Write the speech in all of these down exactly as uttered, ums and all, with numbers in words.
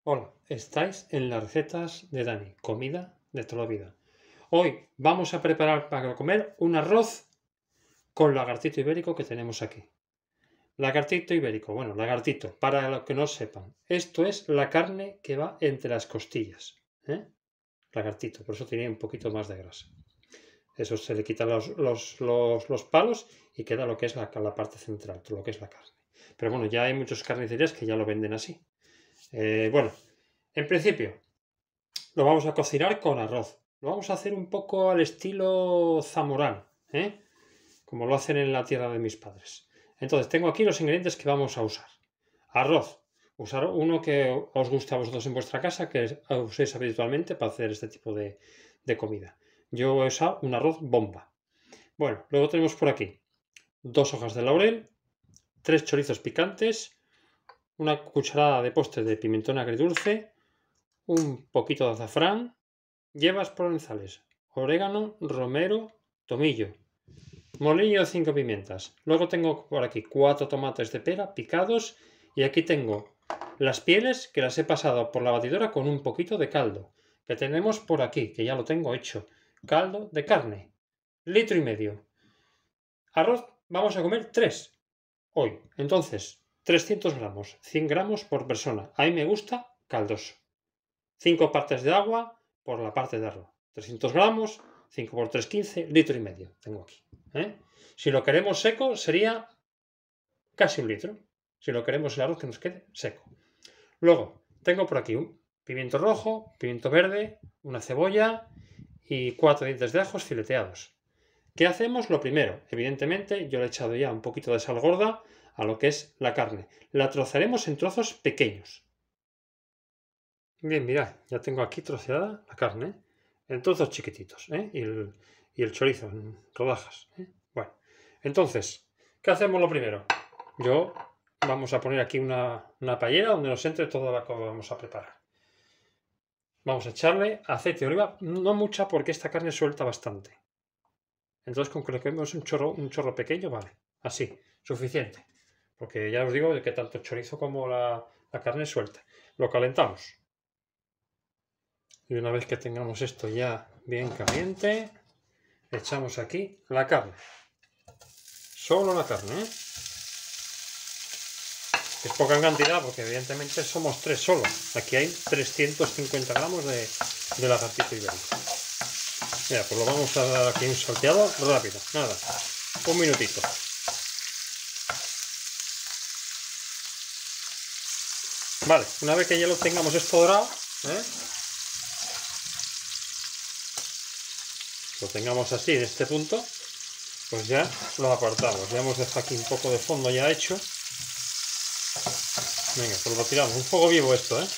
Hola, estáis en las recetas de Dani, comida de toda la vida. Hoy vamos a preparar para comer un arroz con lagartito ibérico que tenemos aquí. Lagartito ibérico, bueno, lagartito, para los que no sepan, esto es la carne que va entre las costillas. ¿eh? Lagartito, por eso tiene un poquito más de grasa. Eso se le quitan los, los, los, los palos y queda lo que es la, la parte central, lo que es la carne. Pero bueno, ya hay muchas carnicerías que ya lo venden así. Eh, bueno, en principio, lo vamos a cocinar con arroz. Lo vamos a hacer un poco al estilo zamorano, ¿eh? Como lo hacen en la tierra de mis padres. Entonces, tengo aquí los ingredientes que vamos a usar. Arroz. Usar uno que os guste a vosotros en vuestra casa, que uséis habitualmente para hacer este tipo de, de comida. Yo he usado un arroz bomba. Bueno, luego tenemos por aquí dos hojas de laurel, tres chorizos picantes, una cucharada de postre de pimentón agridulce, un poquito de azafrán, hierbas provenzales, orégano, romero, tomillo, molillo de cinco pimientas. Luego tengo por aquí cuatro tomates de pera picados y aquí tengo las pieles que las he pasado por la batidora con un poquito de caldo que tenemos por aquí, que ya lo tengo hecho. Caldo de carne, litro y medio. Arroz vamos a comer tres hoy. Entonces, trescientos gramos, cien gramos por persona. A mí me gusta caldoso. cinco partes de agua por la parte de arroz. trescientos gramos, cinco por tres, quince, litro y medio tengo aquí. ¿eh? Si lo queremos seco sería casi un litro. Si lo queremos el arroz que nos quede seco. Luego, tengo por aquí un pimiento rojo, pimiento verde, una cebolla y cuatro dientes de ajos fileteados. ¿Qué hacemos? Lo primero, evidentemente, yo le he echado ya un poquito de sal gorda a lo que es la carne. La trozaremos en trozos pequeños. Bien, mirad, ya tengo aquí troceada la carne en trozos chiquititos, ¿eh? y, el, y el chorizo en rodajas. ¿eh? Bueno, entonces, ¿qué hacemos lo primero? Yo vamos a poner aquí una, una paellera donde nos entre toda la que vamos a preparar. Vamos a echarle aceite de oliva, no mucha porque esta carne suelta bastante. Entonces, con que le queremos un chorro, un chorro pequeño, vale, así, suficiente. Porque ya os digo que tanto el chorizo como la, la carne suelta. Lo calentamos. Y una vez que tengamos esto ya bien caliente, echamos aquí la carne. Solo la carne, ¿eh? Es poca en cantidad porque evidentemente somos tres solo. Aquí hay trescientos cincuenta gramos de, de lagartito ibérico. Mira, pues lo vamos a dar aquí un salteado rápido. Nada, un minutito. Vale, una vez que ya lo tengamos esto dorado, ¿eh? lo tengamos así en este punto, pues ya lo apartamos. Ya hemos dejado aquí un poco de fondo ya hecho. Venga, pues lo tiramos. Un fuego vivo esto, ¿eh?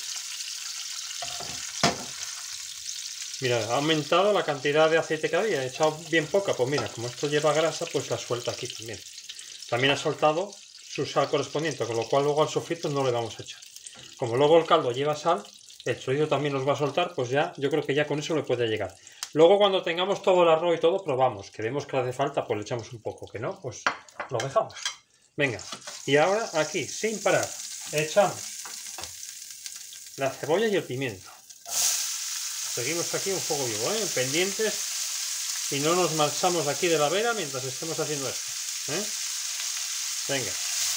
Mira, ha aumentado la cantidad de aceite que había. He echado bien poca. Pues mira, como esto lleva grasa, pues la suelta aquí también. También ha soltado su sal correspondiente, con lo cual luego al sofrito no le vamos a echar. Como luego el caldo lleva sal, el chorizo también nos va a soltar, pues ya, yo creo que ya con eso le puede llegar. Luego cuando tengamos todo el arroz y todo, probamos. Que vemos que le hace falta, pues le echamos un poco. Que no, pues lo dejamos. Venga, y ahora aquí, sin parar, echamos la cebolla y el pimiento. Seguimos aquí un fuego vivo, ¿eh? pendientes y no nos marchamos aquí de la vera mientras estemos haciendo esto. ¿eh? Venga.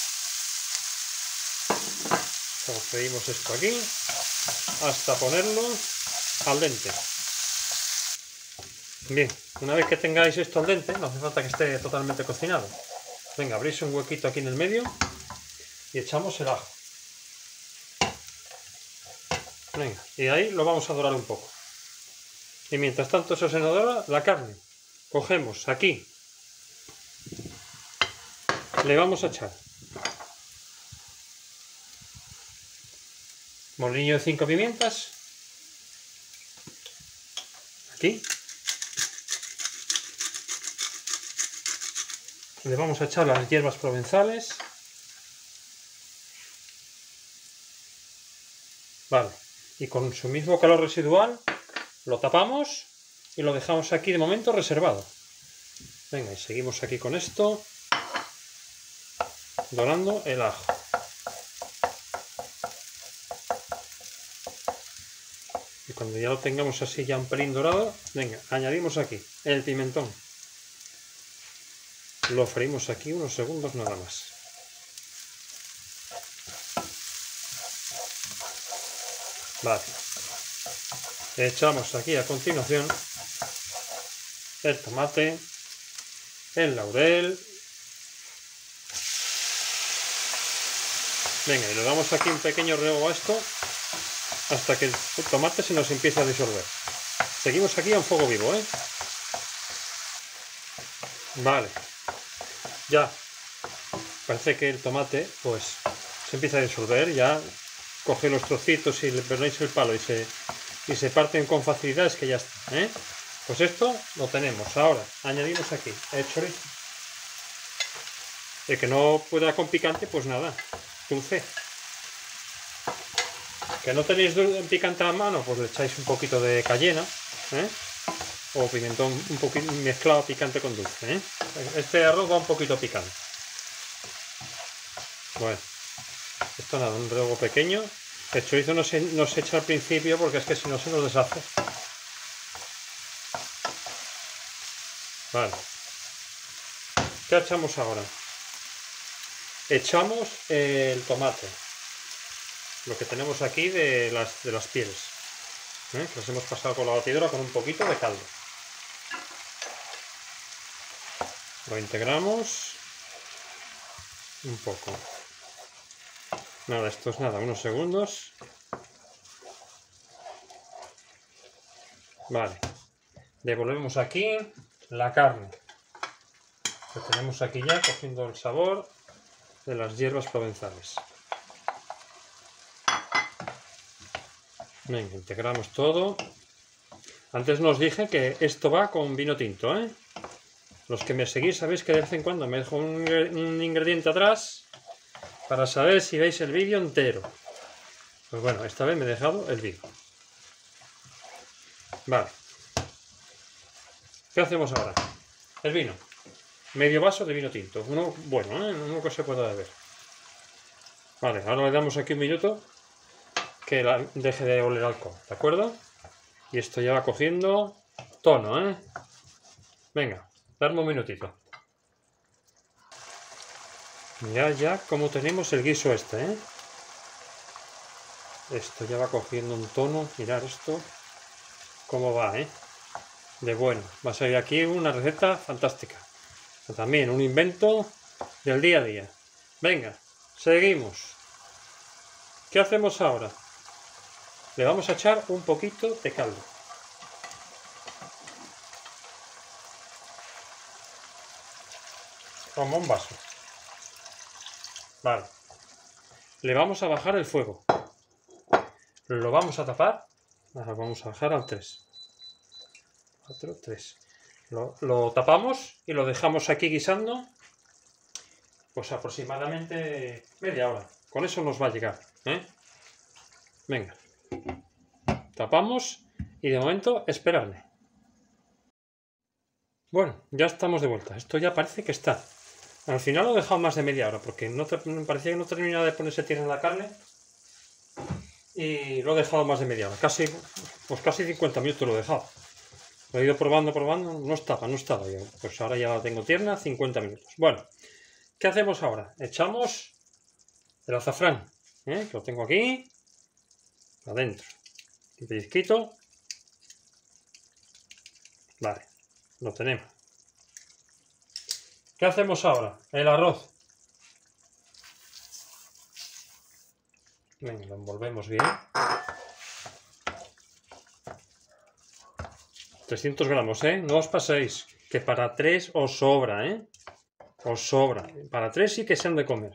Sofreímos esto aquí hasta ponerlo al dente. Bien, una vez que tengáis esto al dente, no hace falta que esté totalmente cocinado. Venga, abrís un huequito aquí en el medio y echamos el ajo. Venga, y ahí lo vamos a dorar un poco. Y mientras tanto eso se nos dora, la carne. Cogemos aquí. Le vamos a echar molillo de cinco pimientas. Aquí. Le vamos a echar las hierbas provenzales. Vale. Y con su mismo calor residual lo tapamos y lo dejamos aquí de momento reservado. Venga, y seguimos aquí con esto, dorando el ajo. cuando ya lo tengamos así ya un pelín dorado, venga, añadimos aquí el pimentón. Lo freímos aquí unos segundos nada más. Vale. Echamos aquí a continuación el tomate, el laurel. Venga, y le damos aquí un pequeño rehego a esto hasta que el tomate se nos empiece a disolver. Seguimos aquí a un fuego vivo, ¿eh? Vale. Ya. Parece que el tomate, pues, se empieza a disolver. Ya coge los trocitos y le perdonéis el palo y se, y se parten con facilidad, es que ya está, ¿eh? Pues esto lo tenemos. Ahora añadimos aquí el chorizo. El que no pueda con picante, pues nada, dulce. Que no tenéis picante a la mano, pues le echáis un poquito de cayena, ¿eh? O pimentón un poquito mezclado picante con dulce, ¿eh? Este arroz va un poquito picante. Bueno, esto nada, un rehego pequeño. El chorizo no se, no se echa al principio porque es que si no se nos deshace. Vale. ¿Qué echamos ahora? Echamos el tomate. Lo que tenemos aquí de las, de las pieles. ¿Eh? Que las hemos pasado con la batidora con un poquito de caldo. Lo integramos. Un poco. Nada, esto es nada, unos segundos. Vale. Devolvemos aquí la carne. Que tenemos aquí ya cogiendo el sabor de las hierbas provenzales. Venga, integramos todo. Antes nos dije que esto va con vino tinto, ¿eh? Los que me seguís sabéis que de vez en cuando me dejo un, un ingrediente atrás para saber si veis el vídeo entero. Pues bueno, esta vez me he dejado el vino. Vale. ¿Qué hacemos ahora? El vino. Medio vaso de vino tinto. Uno bueno, ¿eh? Uno que se pueda beber. Vale, ahora le damos aquí un minuto que la deje de oler alcohol, ¿de acuerdo? Y esto ya va cogiendo tono, ¿eh? Venga, darme un minutito. Ya, ya, como tenemos el guiso este, ¿eh? Esto ya va cogiendo un tono. Mirad esto, cómo va, ¿eh? De bueno. Va a salir aquí una receta fantástica. También un invento del día a día. Venga, seguimos. ¿Qué hacemos ahora? Le vamos a echar un poquito de caldo. Como un vaso. Vale. Le vamos a bajar el fuego. Lo vamos a tapar. Ahora vamos a bajar al tres. cuatro, tres. Lo, lo tapamos y lo dejamos aquí guisando. Pues aproximadamente media hora. Con eso nos va a llegar, ¿eh? Venga. Tapamos y de momento esperarle. Bueno, ya estamos de vuelta. Esto ya parece que está. Al final lo he dejado más de media hora porque no te, me parecía que no terminaba de ponerse tierna la carne. Y lo he dejado más de media hora. Casi, pues casi cincuenta minutos lo he dejado. Lo he ido probando, probando. No estaba, no estaba. Yo. Pues ahora ya la tengo tierna, cincuenta minutos. Bueno, ¿qué hacemos ahora? Echamos el azafrán, ¿eh? Que lo tengo aquí. Adentro. Un pellizquito. Vale, lo tenemos. ¿Qué hacemos ahora? El arroz. Venga, lo envolvemos bien. trescientos gramos, ¿eh? No os paséis. Que para tres os sobra, ¿eh? Os sobra. Para tres sí que se han de comer.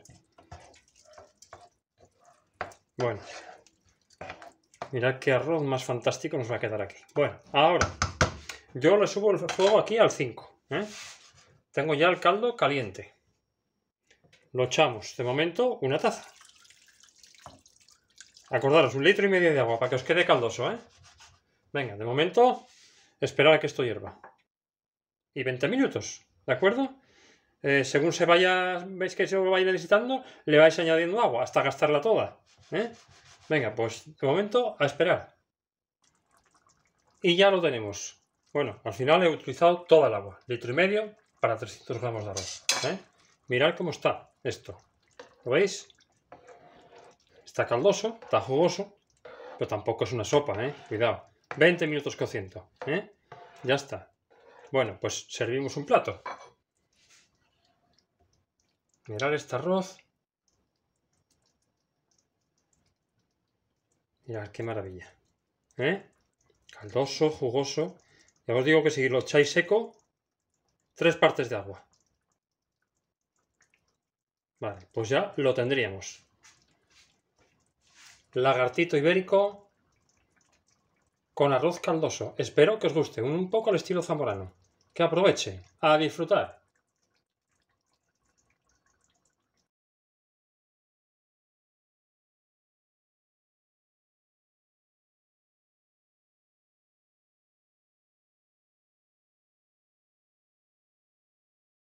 Bueno. Mirad qué arroz más fantástico nos va a quedar aquí. Bueno, ahora yo le subo el fuego aquí al cinco, ¿eh? Tengo ya el caldo caliente. Lo echamos, de momento, una taza. Acordaros, un litro y medio de agua para que os quede caldoso, ¿eh? Venga, de momento, esperar a que esto hierva. Y veinte minutos, ¿de acuerdo? Eh, según se vaya, veis que se vaya necesitando, le vais añadiendo agua hasta gastarla toda, ¿eh? Venga, pues de momento a esperar. Y ya lo tenemos. Bueno, al final he utilizado toda el agua. Litro y medio para trescientos gramos de arroz. ¿eh? Mirad cómo está esto. ¿Lo veis? Está caldoso, está jugoso, pero tampoco es una sopa, ¿eh? Cuidado. veinte minutos cociendo, ¿eh? Ya está. Bueno, pues servimos un plato. Mirad este arroz. Mirad qué maravilla. ¿Eh? Caldoso, jugoso. Ya os digo que si lo echáis seco, tres partes de agua. Vale, pues ya lo tendríamos. Lagartito ibérico con arroz caldoso. Espero que os guste, un poco al estilo zamorano. Que aprovechen. A disfrutar.